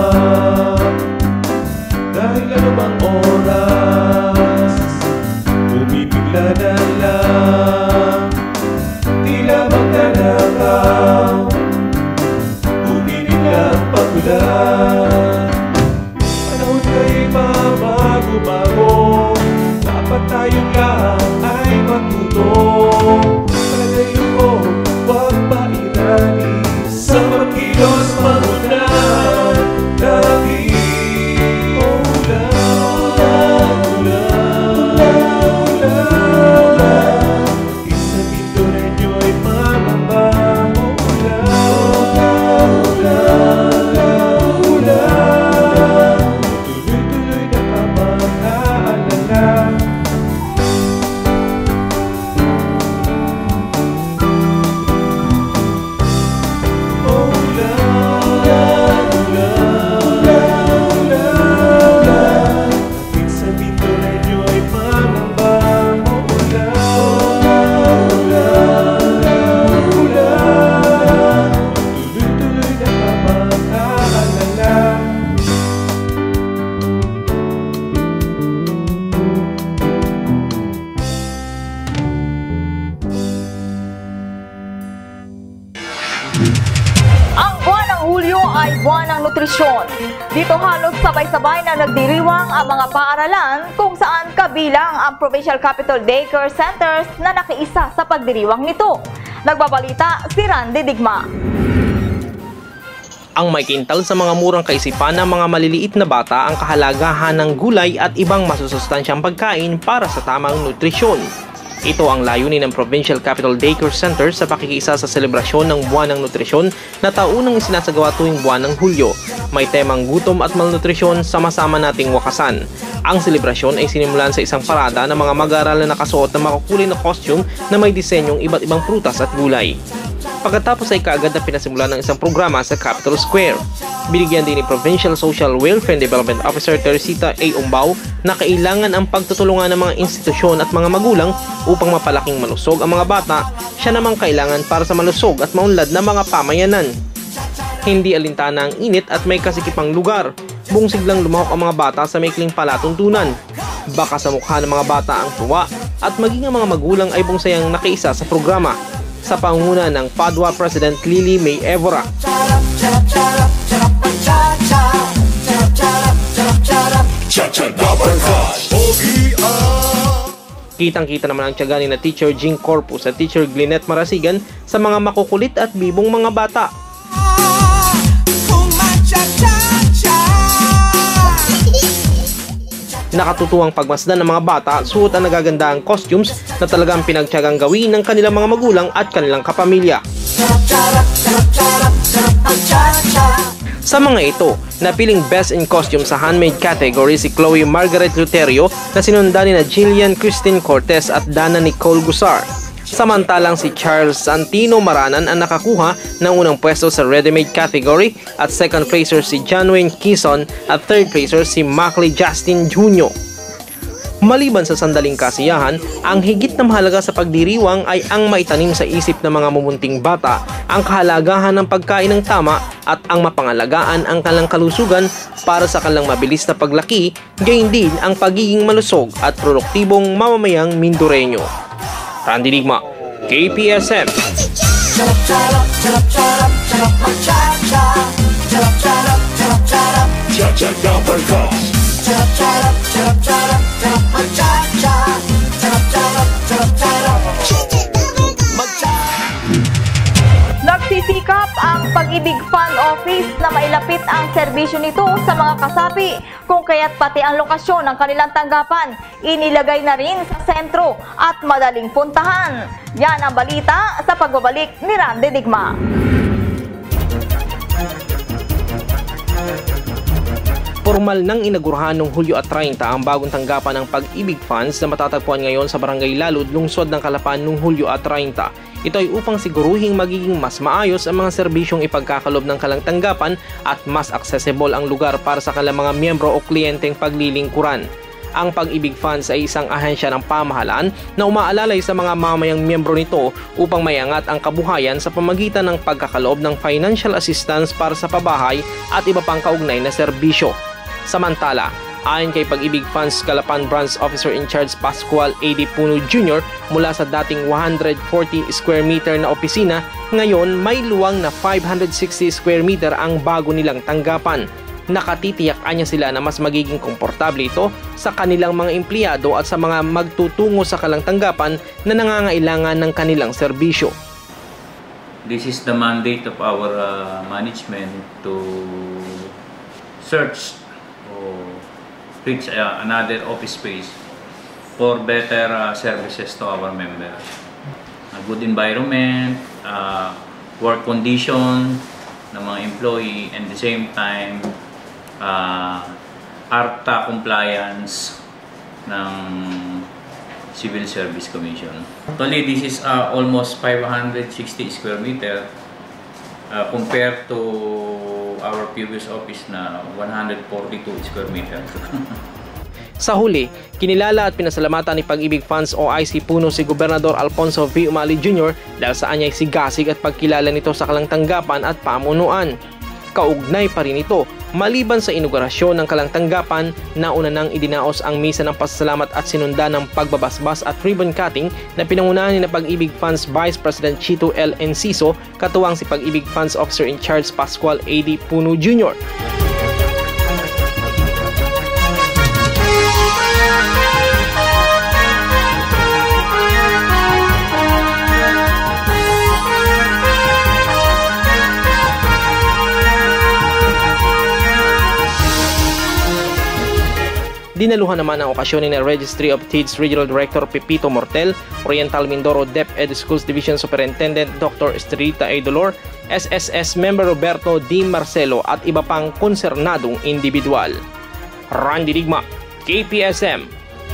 dahil anumang oras, bumibigla na lang. Tila magdanakaw, bumibigla ang pagulan. Panahon ka'y mabago-bago, dapat tayong lahat ay matuto. Palayo ko, huwag pairali sa magkilos magunan. Lagi Dito halos sabay-sabay na nagdiriwang ang mga paaralan kung saan kabilang ang Provincial Capital Daycare Centers na nakiisa sa pagdiriwang nito. Nagbabalita si Randy Digma. Ang may kintal sa mga murang kaisipan ng mga maliliit na bata ang kahalagahan ng gulay at ibang masusustansyang pagkain para sa tamang nutrisyon. Ito ang layunin ng Provincial Capital Daycare Center sa pakikiisa sa selebrasyon ng Buwan ng Nutrisyon na taunang isinasagawa tuwing buwan ng Hulyo. May temang gutom at malnutrisyon, sama-sama nating wakasan. Ang selebrasyon ay sinimulan sa isang parada ng mga mag-aaral na nakasuot ng makukulay na costume na may disenyong iba't ibang prutas at gulay. Pagkatapos ay kaagad na pinasimulan ng isang programa sa Capitol Square. Binigyan din ni Provincial Social Welfare and Development Officer Teresita A. Umbao na kailangan ang pagtutulungan ng mga institusyon at mga magulang upang mapalaking malusog ang mga bata. Siya namang kailangan para sa malusog at maunlad na mga pamayanan. Hindi alintana ang init at may kasikipang lugar. Buong siglang lumahok ang mga bata sa maikling palatuntunan. Baka sa mukha ng mga bata ang tuwa at maging ang mga magulang ay bungsayang nakiisa sa programa. Sa pangunguna ng PADWA President Lily May Evora. Kitang-kita naman ang tiyaga ni na Teacher Jing Corpus at Teacher Glynette Marasigan sa mga makukulit at bibong mga bata. Nakatutuwang pagmasdan ng mga bata, suot ang nagagandahang costumes na talagang pinagtiyagang gawin ng kanilang mga magulang at kanilang kapamilya. Sa mga ito, napiling Best in Costume sa handmade category si Chloe Margaret Luterio na sinundan ni na Jillian Christine Cortez at Dana Nicole Gusar. Samantalang si Charles Santino Maranan ang nakakuha ng unang pwesto sa ready-made category at second placer si John Wayne Kison at third placer si Mackley Justin Jr. Maliban sa sandaling kasiyahan, ang higit na mahalaga sa pagdiriwang ay ang maitanim sa isip ng mga mumunting bata ang kahalagahan ng pagkain ng tama at ang mapangalagaan ang kanilang kalusugan para sa kanilang mabilis na paglaki, gayon din ang pagiging malusog at produktibong mamamayang Mindoreño. Randy Digma, KPSM. Nagsisikap ang pag-ibig ang serbisyo nito sa mga kasapi, kung kaya't pati ang lokasyon ng kanilang tanggapan inilagay na rin sa sentro at madaling puntahan. Yan ang balita sa pagbabalik ni Randy Digma. Formal nang inagurahan noong Hulyo at 30 ang bagong tanggapan ng Pag-ibig Funds na matatagpuan ngayon sa Barangay Lalud, lungsod ng Calapan noong Hulyo at 30. Ito ay upang siguruhing magiging mas maayos ang mga serbisyong ipagkakalob ng kalang tanggapan at mas accessible ang lugar para sa kanilang mga miyembro o kliyenteng paglilingkuran. Ang Pag-ibig Funds ay isang ahensya ng pamahalaan na umaalalay sa mga mamayang miyembro nito upang maiangat ang kabuhayan sa pamagitan ng pagkakaloob ng financial assistance para sa pabahay at iba pang kaugnay na serbisyo. Samantala, ayon kay Pag-ibig Funds Calapan Branch Officer in Charge Pascual A.D. Puno Jr., mula sa dating 140 square meter na opisina, ngayon may luwang na 560 square meter ang bago nilang tanggapan. Nakatitiyak niya sila na mas magiging komportable ito sa kanilang mga empleyado at sa mga magtutungo sa kalang tanggapan na nangangailangan ng kanilang serbisyo. This is the mandate of our management to search reach another office space for better services to our members. A good environment, work condition ng mga employee, and the same time ARTA compliance ng Civil Service Commission. Actually, this is almost 560 square meter compared to our previous office na 142 square meter. Sa huli, kinilala at pinasalamatan ni Pag-ibig Funds OIC Puno si Gobernador Alfonso V. Umali Jr. dahil sa anyay sigasig at pagkilala nito sa kalang tanggapan at pamunuan. Kaugnay pa rin ito, maliban sa inaugurasyon ng kalang tanggapan, nauna nang idinaos ang misa ng pasasalamat at sinunda ng pagbabasbas at ribbon cutting na pinangunahan ni Pag-ibig Funds Vice President Chito L. Enciso, katuwang si Pag-ibig Funds Officer in Charge Pascual A.D. Puno Jr. Dinaluhan naman ang okasyon ni Registry of Deeds Regional Director Pepito Mortel, Oriental Mindoro DepEd Schools Division Superintendent Dr. Estrita A. Dolor, SSS Member Roberto D. Marcelo at iba pang konsernadong individual. Randy Digma, KPSM.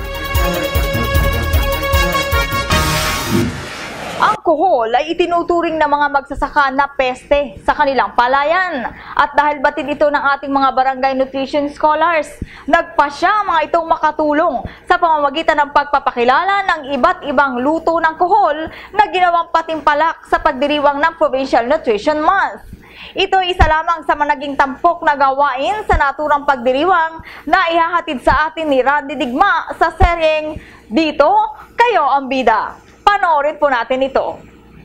Ang kuhol ay itinuturing ng mga magsasaka na peste sa kanilang palayan. At dahil batid ito ng ating mga barangay nutrition scholars, nagpasya mga itong makatulong sa pamamagitan ng pagpapakilala ng iba't ibang luto ng kuhol na ginawang patimpalak sa pagdiriwang ng Provincial Nutrition Month. Ito ay isa lamang sa managing tampok na gawain sa naturang pagdiriwang na ihahatid sa atin ni Randy Digma sa seryeng Dito Kayo ang Bida. Panoorin po natin ito.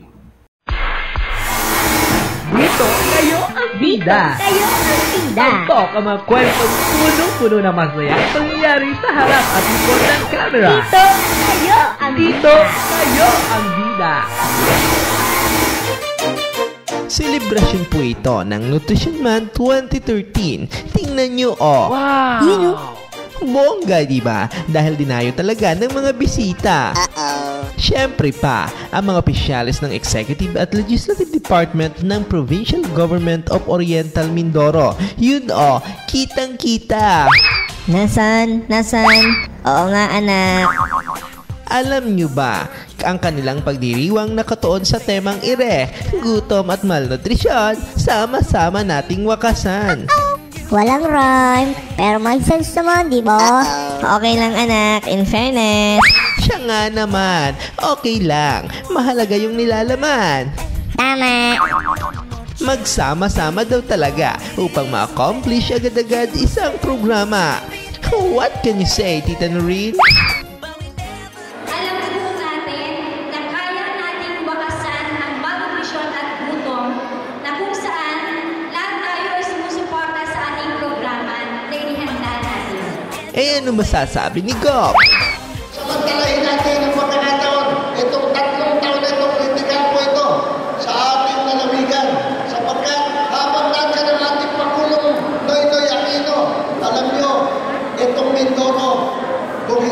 Dito kayo ang bida. Kayo ang bida. Antok ang mga kwentong puno-puno na masaya pangyayari sa harap at likod ng camera. Dito kayo ang bida. Dito kayo ang bida. Selebrasyon po ito ng Nutrition Month 2013. Tingnan nyo, oh. Wow! Yun, bongga, diba? Dahil dinayo talaga ng mga bisita. Siyempre pa, ang mga opisyalis ng Executive at Legislative Department ng Provincial Government of Oriental Mindoro. Yun, oh, kitang-kita. Nasaan? Oo nga, anak. Alam nyo ba, ang kanilang pagdiriwang nakatuon sa temang ire, gutom at malnutrisyon, sama-sama nating wakasan. Walang rhyme, pero may sense naman, di ba? Okay lang, anak, in fairness. Siya nga naman, okay lang. Mahalaga yung nilalaman. Tama. Magsama-sama daw talaga upang ma-accomplish agad-agad isang programa. What can you say, Tita Noreen? Eh, ano masasabi ni Gop? Samantalahin natin ang pagkakataon. Itong 3 taon na itong kritikal po ito sa ating lalawigan. Sapagkat habang nandiyan ang ating Pangulong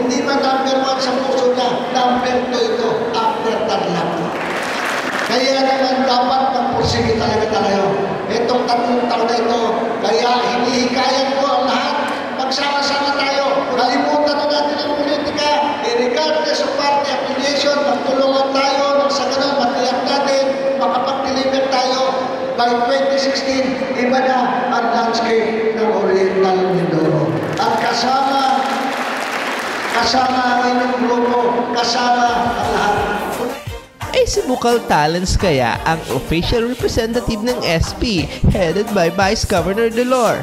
hindi ba number 1 sa puso niya, number 2 ito, after Tarlac. Kaya naman dapat magpursige talaga tayo. Itong 3 taon na ito, kaya hinihikayan ko ang lahat, magsama-sama tayo. Kalimutan na natin ang politika, regardless of party affiliation, magtulungan tayo, nang sa ganun, matiyak natin, makapag-deliver tayo. By 2016, iba na ang landscape ng Oriental Mindoro. At kasama ang inyong grupo, kasama ang lahat. Ay si Bukal Talents kaya ang official representative ng SP headed by Vice Governor Delor.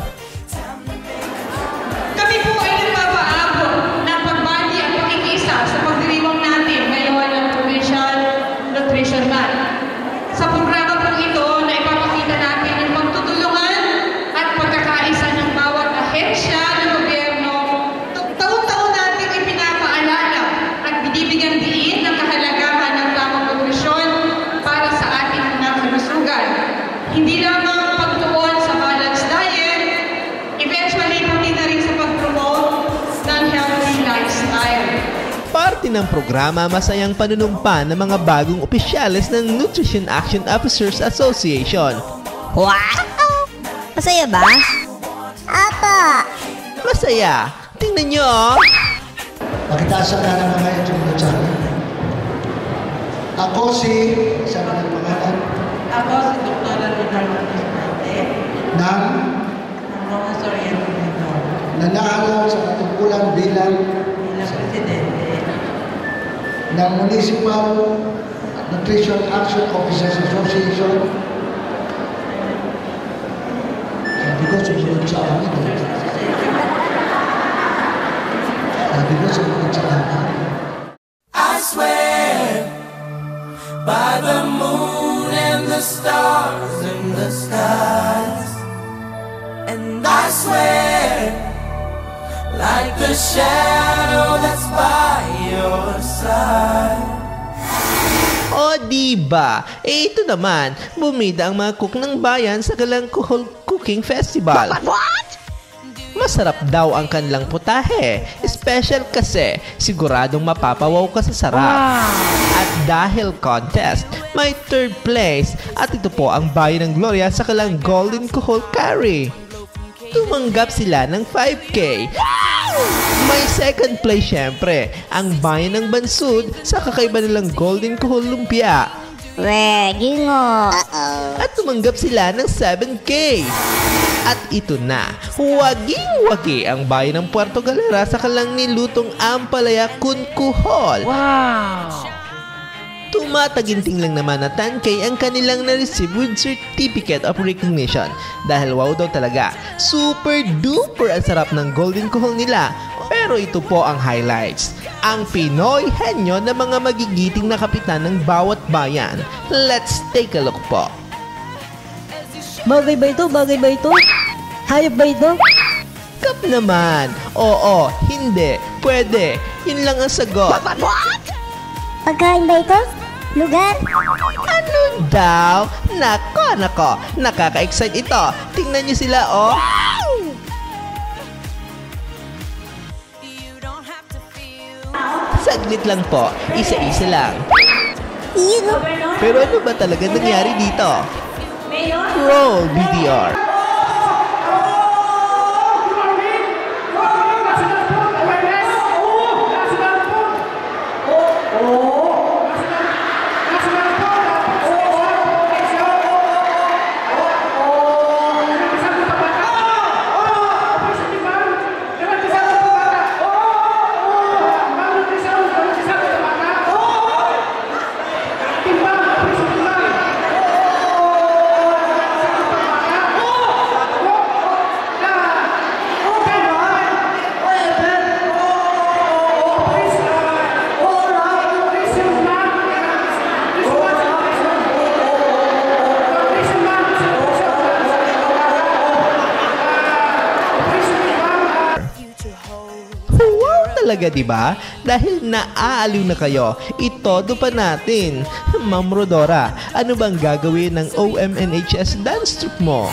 Kami po ay nagpapaabot ng pagbati at pakikisa sa pagdiriwang natin ngayon ng Provincial Nutrition Month. Sa programa po ito na ipapakita natin ang pagtutulungan at pagkakaisa ng bawat ahensya ng gobyerno. Taon-taon natin ipinapaalala at binibigyan diin ng kahalagahan ng tamang nutrisyon para sa ating mga kalusugan. Hindi lamang pagtuon sa balanced diet, eventually pati na rin sa pag-promote ng healthy lifestyle. Parte ng programa masayang panunumpa ng mga bagong opisyales ng Nutrition Action Officers Association. Wow! Masaya ba? Apa! Masaya! Tingnan nyo oh! Makitaas ka ng mga YouTube channel. Ako si, saan ang pangalan? Ako si Dr. Ricardo Escante Ng mga Oriental Mindoro nanalo sa katungkulan bilang Presidente ng Municipal Nutrition Action Officers Association. Sabi ko, sumunod sa amin. Sabi ko, sumunod sa amin. I swear by the moon and the stars in the skies, and I swear like the shadow that's by your side. O diba? Eh ito naman, bumida ang mga cook ng bayan sa Galang Kuhol Cooking Festival. What? Masarap daw ang kanilang putahe. Special kasi, siguradong mapapawaw ka sa sarap. At dahil contest, may 3rd place. At ito po ang bayan ng Gloria sa Galang Golden Kuhol Curry. Tumanggap sila ng 5K. May 2nd place syempre, ang bayan ng Bansud sa kakaiba nilang Golden Kuhol Lumpia. Gingo. At tumanggap sila ng 7K. At ito na, waging-wagi ang bayan ng Puerto Galera sa kalang nilutong ampalaya kunkuhol. Wow! Tumataginting lang naman na 10K ang kanilang na-receive with certificate of recognition. Dahil wow daw talaga, super duper ang sarap ng golden kuhol nila. Pero ito po ang highlights. Ang Pinoy henyo ng mga magigiting na kapitan ng bawat bayan. Let's take a look po. Bagay ba ito? Bagay ba ito? Hayop ba ito? Kap naman. Oo, hindi, pwede. Yun lang ang sagot. Pagkain ba ito? Lugar? Ano daw? Nako, nakaka-excite ito. Tingnan niyo sila, oh. Saglit lang po, isa-isa lang. Pero ano ba talaga nangyari dito? Roll VDR. Talaga diba? Dahil naaaliw na kayo, itodo pa natin. Ma'am Rodora, ano bang gagawin ng OMNHS dance troupe mo?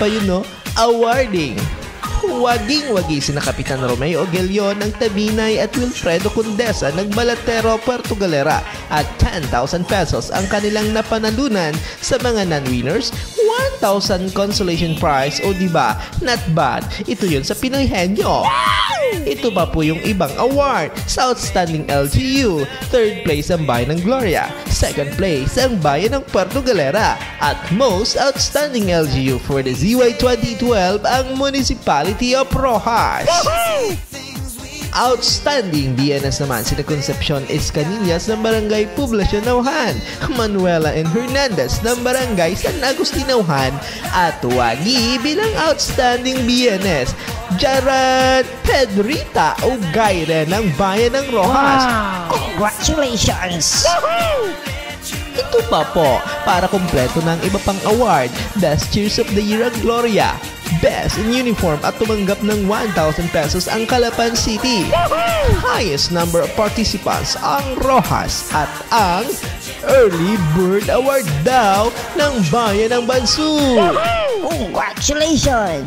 pa yun, no? Awarding. Waging-wagi sina Kapitan Romeo Ogelio ng Tabinay at Wilfredo Condesa ng Balatero, Puerto Galera at 10,000 pesos ang kanilang napanalunan sa mga non-winners, 1,000 consolation prize o diba, not bad. Ito yun sa Pinoy Henyo. Ito pa po yung ibang award sa Outstanding LGU. Third place ang Bayan ng Gloria. Second place ang Bayan ng Puerto Galera. At Most Outstanding LGU for the ZY 2012 ang Municipality of Rojas. Outstanding BNS naman sina Concepcion Escanillas ng Barangay Poblacion Nauhan, Manuela and Hernandez ng Barangay San Agustin Nauhan, at Wagi bilang Outstanding BNS, Jaran Pedrita Ugayre ng Bayan ng Rojas. Wow! Congratulations! Ito pa po, para kumpleto ng iba pang award, Best Cheers of the Year ang Gloria, Best in Uniform at tumanggap ng 1,000 pesos ang Calapan City. Highest number of participants ang Rojas at ang Early Bird Award daw ng Bayan ng Bansud. Congratulations!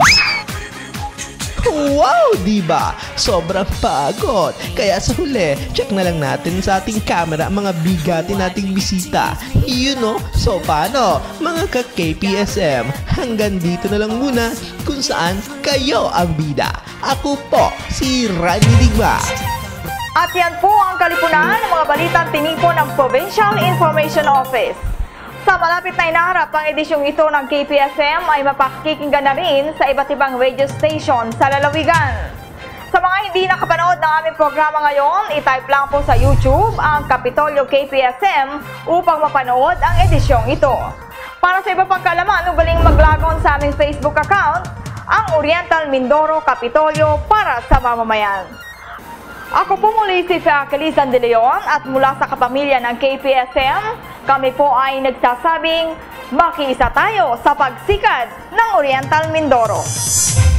Wow, diba? Sobrang pagod. Kaya sa huli, check na lang natin sa ating camera mga bigati nating bisita. You know? So paano? Mga ka-KPSM, hanggang dito na lang muna kung saan kayo ang bida. Ako po, si Randy Digba. At yan po ang kalipunan ng mga balitang tinipon ng Provincial Information Office. Sa malapit na inaharap ang edisyong ito ng KPSM ay mapakikinggan na rin sa iba't ibang radio station sa lalawigan. Sa mga hindi nakapanood ng aming programa ngayon, itype lang po sa YouTube ang Kapitolyo KPSM upang mapanood ang edisyong ito. Para sa iba pang kaalaman, ugaling maglagon sa aming Facebook account, ang Oriental Mindoro Kapitolyo para sa mamamayan. Ako po muli si Felisan De Leon at mula sa kapamilya ng KPSM, kami po ay nagsasabing makiisa tayo sa pagsikad ng Oriental Mindoro.